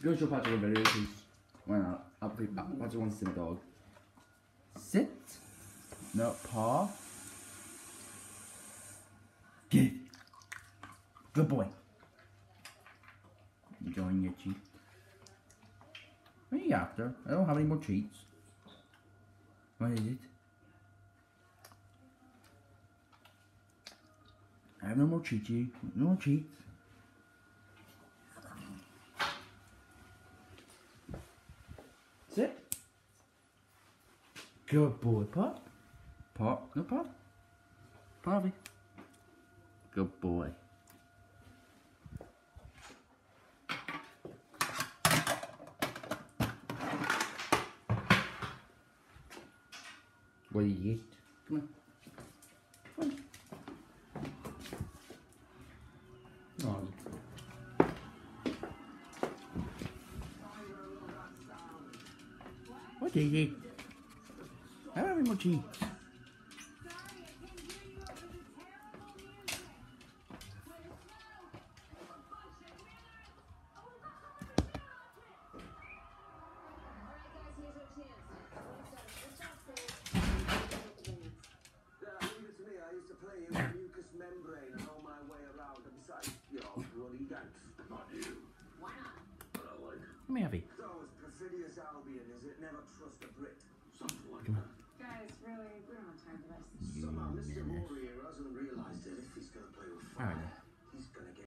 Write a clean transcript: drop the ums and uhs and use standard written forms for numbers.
Go show Patrick a video, please. Why not? Patrick wants to see the dog. Sit. No, paw. Give. Good boy. Enjoying your treat. What are you after? I don't have any more treats. What is it? I have no more treats, you. No more treats. Sit. Good boy, Pop. Pop. No, Pop. Poppy. Good boy. What do you eat? Come on. Come on. Oh. What do you eat? I don't have any more cheese. Membrane and all my way around, and besides, you're bloody gangs. Not you. Why not? But I like it. Let me have it. So as perfidious Albion is it, never trust a Brit. Something like Come that. on. Guys, really, we don't have time for this. Somehow Mr. Warrior hasn't realised that if he's going to play with fire, Alright. he's going to get